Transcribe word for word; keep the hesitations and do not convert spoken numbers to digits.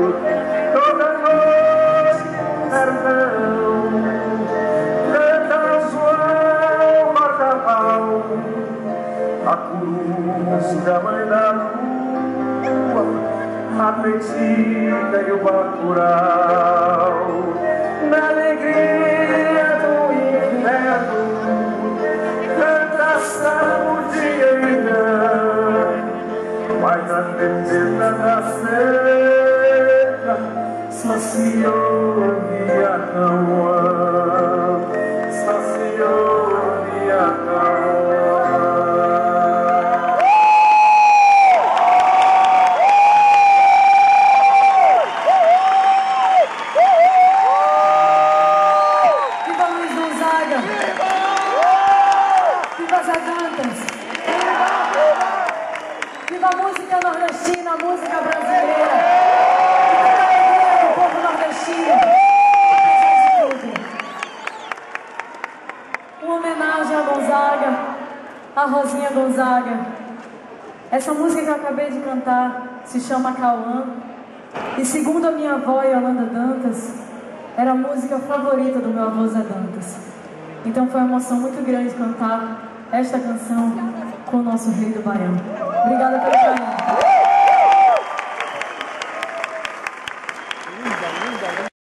toda noite perdão, canta João Bacalhau, a coruja, mãe da lua, a petica e o bacurau, na alegria do inverno, cantação dia e não, mas na tristeza da serra só se ouve a cão, só se ouve a cão. Viva a música nordestina, a música brasileira. Viva a alegria do povo nordestino. Uma homenagem a Gonzaga, a Rosinha Gonzaga. Essa música que eu acabei de cantar se chama Cauã. E segundo a minha avó, Yolanda Dantas, era a música favorita do meu avô Zé Dantas. Então foi uma emoção muito grande cantar esta canção com o nosso rei do Baião. Obrigada pelo carinho.